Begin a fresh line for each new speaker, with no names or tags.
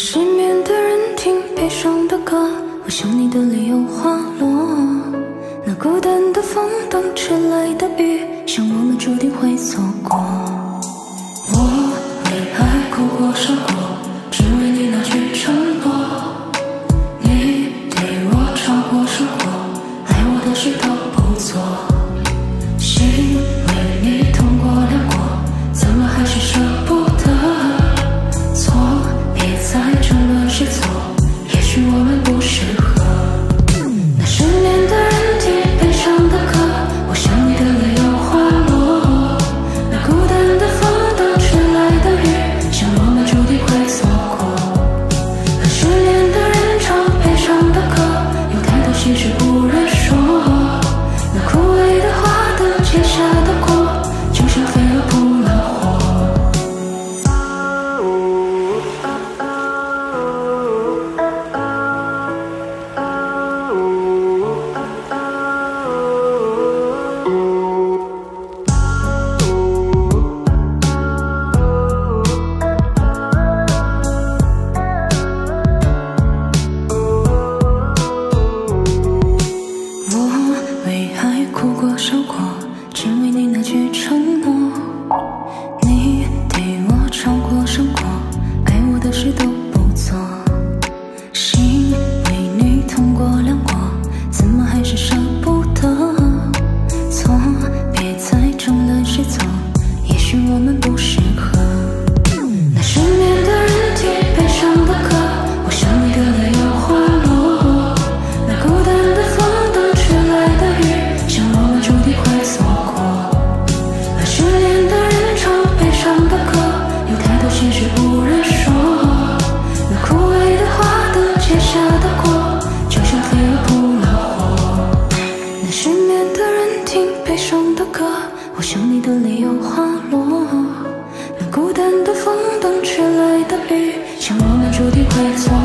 失眠的人听悲伤的歌，我想你的理由滑落。那孤单的风，等迟来的雨，像我们注定会错过。我为爱哭过伤过，只为你那句承诺。你对我超过生活，爱我的事都不做。心为你痛过凉过，怎么还是舍不得？错，别再争论是错，也许我们不适合。那失眠的人听悲伤的歌，我想你的理由滑落。那孤单的风，等迟来的雨，像我们注定会错过。那失恋的人唱悲伤的歌，有太多心事不忍说。那枯萎的花等结下的果，就像飞蛾扑了火。哭过伤过，只为你那句承诺。你对我超过生过，爱我的事都不做。心为你痛过凉过，怎么还是舍不得？错，别再争论是错，也许我们不适合。那失眠的人听悲伤的歌，我想你的理由滑落。那孤单的风，等迟来的雨，像我们注定会错过。那失恋的人唱悲伤的歌，有太多心事不忍说。那枯萎的花等结下的果，就像飞蛾扑了火。那失眠的人听悲伤的歌，我想你的理由滑落。那孤单的风，等迟来的雨，像我们注定会错过。